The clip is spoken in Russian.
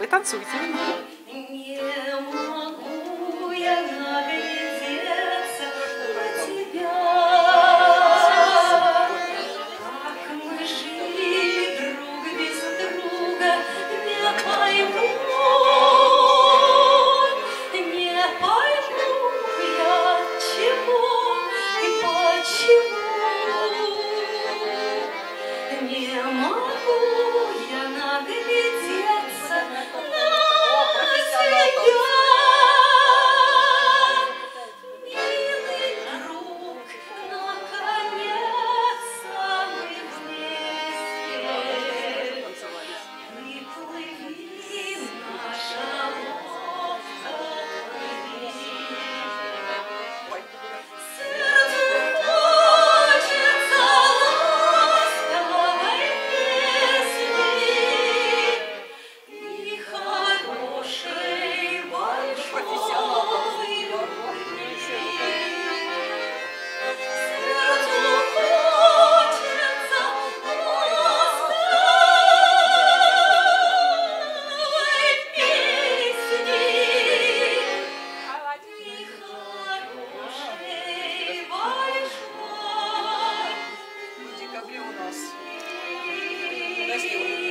Вы танцуйте. Не могу я наглядеться на тебя, как мы жили друг без друга, не пойму я, чего и почему. Не могу я наглядеться на тебя, милый друг, наконец-то мы вместе. Приплыви, наша лодка, плыви. У нас.